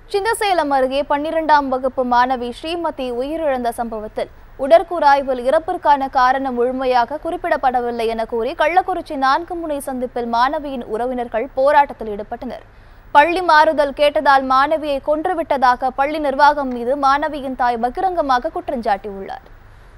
சின்னசேலம் அருகே 12ஆம் வகுப்பு மாணவி ஸ்ரீமதி உயிரிழந்த சம்பவத்தில் உடற்கூறாய்வில் இறப்பிற்கான காரணம் முழுமையாக குறிப்பிடப்படவில்லை என கூறி கள்ளக்குறிச்சி 4 முனை சந்திப்பில் மாணவியின் உறவினர்கள் போராட்டத்தில் ஈடுபட்டனர். பள்ளி மாறுதல் கேட்டதால் மாணவியை கொன்றுவிட்டதாக பள்ளி நிர்வாகம் மீது மாணவியின் தாய் பகிரங்கமாக குற்றம் சாட்டியுள்ளார்.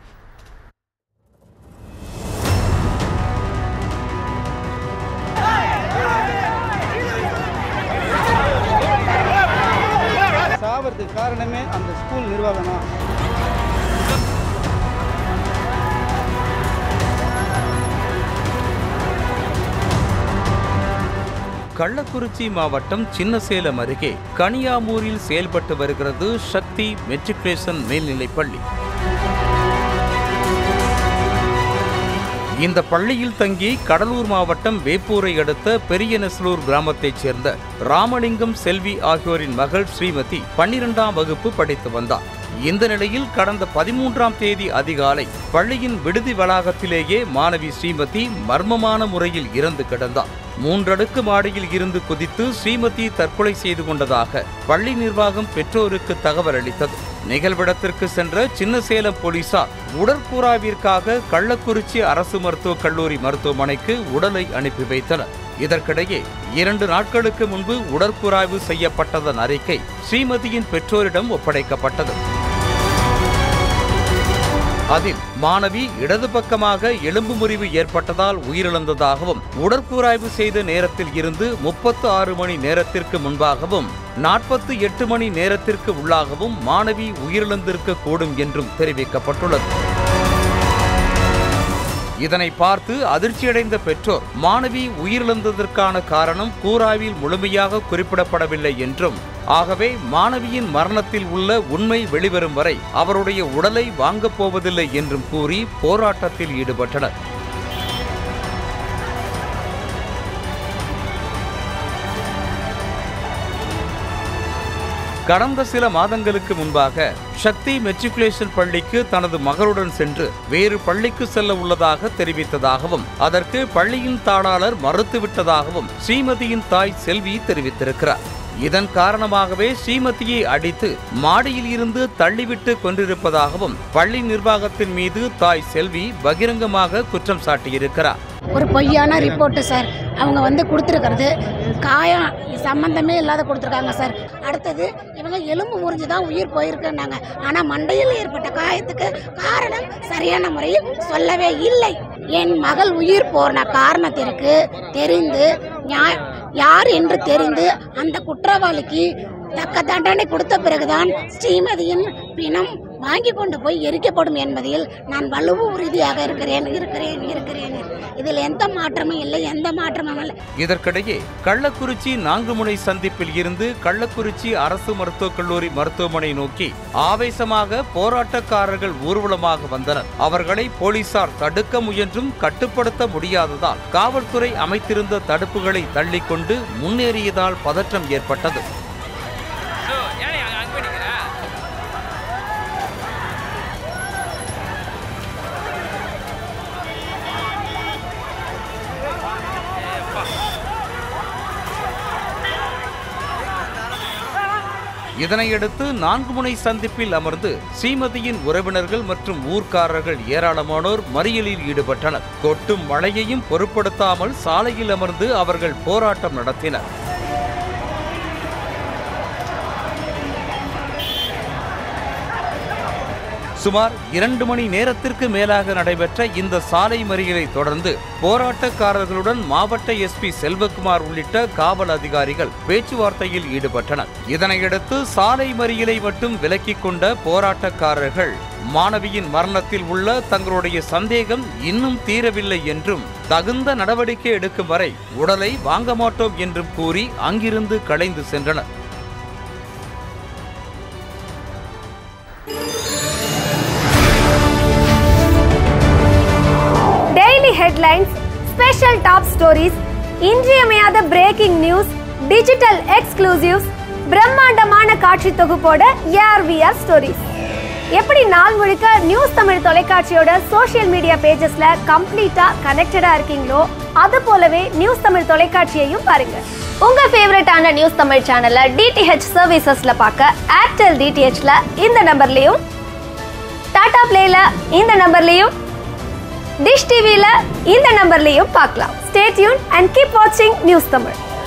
சாவறதுக்கு காரணமே அந்த ஸ்கூல் நிர்வாகம் தான். கள்ளக்குறிச்சி மாவட்டம் சின்னசேலம் அருகே கனியாமூரில் செயல்பட்டு வருகிறது சக்தி மெட்ரிகுலேஷன் மேல்நிலைப்பள்ளி. இந்த பள்ளியில் தங்கி கடலூர் மாவட்டம் வேப்பூரை அடுத்த பெரியநெசலூர் கிராமத்தைச் சேர்ந்த ராமலிங்கம் செல்வி ஆகியோரின் மகள் ஸ்ரீமதி 12ஆம் வகுப்பு படித்து வந்தார். இந்த நிலையில் கடந்த 13ஆம் தேதி அதிகாலை பள்ளியின் விடுதி வளாகத்திலேயே மாணவி ஸ்ரீமதி மர்மமான முறையில் இறந்து கிடந்தார். 3 அடுக்கு மாடியில் இருந்து குதித்து ஸ்ரீமதி தற்கொலை செய்து கொண்டதாக பள்ளி நிர்வாகம் பெற்றோருக்கு தகவல் அளித்தது. நிகழ்விடத்திற்கு சென்ற சின்னசேலம் போலீசார் உடற்கூறாய்விற்காக கள்ளக்குறிச்சி அரசு மருத்துவக் கல்லூரி மருத்துவமனைக்கு உடலை அனுப்பி வைத்தனர். இதற்கிடையே 2 நாட்களுக்கு முன்பு உடற்கூறாய்வு செய்யப்பட்டதன் அறிக்கை ஸ்ரீமதியின் பெற்றோரிடம் ஒப்படைக்கப்பட்டது. அதில் மாணவி இடது பக்கமாக எலும்பு முறிவு ஏற்பட்டதால் உயிரிழந்ததாகவும் உடற்கூறாய்வு செய்த நேரத்தில் இருந்து 36 மணி நேரத்திற்கு முன்பாகவும் 48 மணி நேரத்திற்கு உள்ளாகவும் மாணவி உயிரிழந்திருக்க கூடும் என்றும் தெரிவிக்கப்பட்டுள்ளது. இதனை பார்த்து அதிர்ச்சியடைந்த பெற்றோர் மாணவி உயிரிழந்ததற்கான காரணம் கூறாய்வில் முழுமையாக குறிப்பிடப்படவில்லை என்றும், ஆகவே மாணவியின் மரணத்தில் உள்ள உண்மை வெளிவரும் வரை அவருடைய உடலை வாங்கப் போவதில்லை என்றும் கூறி போராட்டத்தில் ஈடுபட்டனர். கடந்த சில மாதங்களுக்கு முன்பாக சக்தி மெட்ரிகுலேஷன் பள்ளிக்கு தனது மகளுடன் சென்று வேறு பள்ளிக்கு செல்ல உள்ளதாக தெரிவித்ததாகவும் அதற்கு பள்ளியின் தாளாளர் மறுத்துவிட்டதாகவும் ஸ்ரீமதியின் தாய் செல்வி தெரிவித்திருக்கிறார். இதன் காரணமாகவே ஸ்ரீமதியை அடித்து மாடியில் இருந்து தள்ளிவிட்டு கொண்டிருப்பதாகவும் பள்ளி நிர்வாகத்தின் மீது தாய் செல்வி பகிரங்கமாக குற்றம் சாட்டியிருக்கிறார். ஒரு பொய்யான ரிப்போர்ட்டு சார். அவங்க கொடுத்துருக்கிறது காயம் சம்பந்தமே இல்லாத கொடுத்துருக்காங்க சார். அடுத்தது இவங்க எலும்பு முறிஞ்சு தான் உயிர் போயிருக்குன்னாங்க. ஆனால் மண்டையில் ஏற்பட்ட காயத்துக்கு காரணம் சரியான முறையில் சொல்லவே இல்லை. என் மகள் உயிர் போன காரணத்திற்கு தெரிந்து யார் என்று தெரிந்து அந்த குற்றவாளிக்கு தக்க தண்டனை கொடுத்த பிறகுதான் ஸ்ரீமதியின் பிணம் வாங்கி கொண்டு போய் எரிக்கப்படும் என்பதில் நான் வலுவு உறுதியாக இருக்கிறேன். இதில் எந்த மாற்றமும் இல்லை. இதற்கிடையே கள்ளக்குறிச்சி 4 முனை சந்திப்பில் இருந்து கள்ளக்குறிச்சி அரசு மருத்துவக் கல்லூரி மருத்துவமனை நோக்கி ஆவேசமாக போராட்டக்காரர்கள் ஊர்வலமாக வந்தனர். அவர்களை போலீசார் தடுக்க முயன்றும் கட்டுப்படுத்த முடியாததால் காவல்துறை அமைத்திருந்த தடுப்புகளை தள்ளிக்கொண்டு முன்னேறியதால் பதற்றம் ஏற்பட்டது. இதனையடுத்து 4 முனை சந்திப்பில் அமர்ந்து ஸ்ரீமதியின் உறவினர்கள் மற்றும் ஊர்க்காரர்கள் ஏராளமானோர் மறியலில் ஈடுபட்டனர். கொட்டும் மழையையும் பொருட்படுத்தாமல் சாலையில் அமர்ந்து அவர்கள் போராட்டம் நடத்தினர். சுமார் 2 மணி நேரத்திற்கு மேலாக நடைபெற்ற இந்த சாலை மறியலை தொடர்ந்து போராட்டக்காரர்களுடன் மாவட்ட எஸ்பி செல்வகுமார் உள்ளிட்ட காவல் அதிகாரிகள் பேச்சுவார்த்தையில் ஈடுபட்டனர். இதனையடுத்து சாலை மறியலை மட்டும் விலக்கிக் கொண்ட போராட்டக்காரர்கள் மாணவியின் மரணத்தில் உள்ள தங்களுடைய சந்தேகம் இன்னும் தீரவில்லை என்றும் தகுந்த நடவடிக்கை எடுக்கும் வரை உடலை வாங்க மாட்டோம் என்றும் கூறி அங்கிருந்து கலைந்து சென்றனர். Headlines, special top stories, இன்றியமையாத breaking news, digital exclusives, பிரம்மாண்டமான காட்சி தொகுப்போட ARVR stories. எப்படி நாள் முழுக்க நியூஸ் தமிழ் தொலைக்காட்சியோட சோஷியல் மீடியா பேஜஸ்ல கம்ப்ளீட்டா கனெக்டடா இருக்கீங்களோ அது போலவே நியூஸ் தமிழ் தொலைக்காட்சியையும் பாருங்க. உங்க ஃபேவரட்டான நியூஸ் தமிழ் சேனலை DTH சர்வீசஸ்ல பார்க்க ஏர்டெல் DTHல இந்த நம்பர்லயும், டாடா பிளேல இந்த நம்பர்லயும், டிஷ் டிவில இந்த நம்பர்லயும் பார்க்கலாம். Stay tuned and keep watching news Tamil.